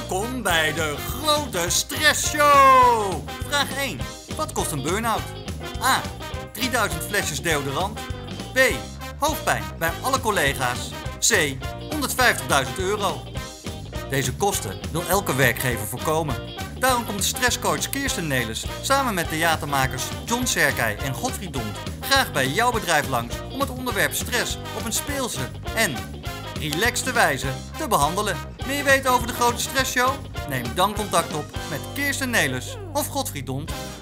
Welkom bij de grote stressshow! Vraag 1. Wat kost een burn-out? A. 3000 flesjes deodorant. B. Hoofdpijn bij alle collega's. C. 150.000 euro. Deze kosten wil elke werkgever voorkomen. Daarom komt de stresscoach Kirsten Nelis samen met theatermakers John Serkij en Godfried Dont graag bij jouw bedrijf langs om het onderwerp stress op een speelse en relaxte wijze te behandelen. Wil je weten over de grote stressshow? Neem dan contact op met Kirsten Nelis of Godfried Dont.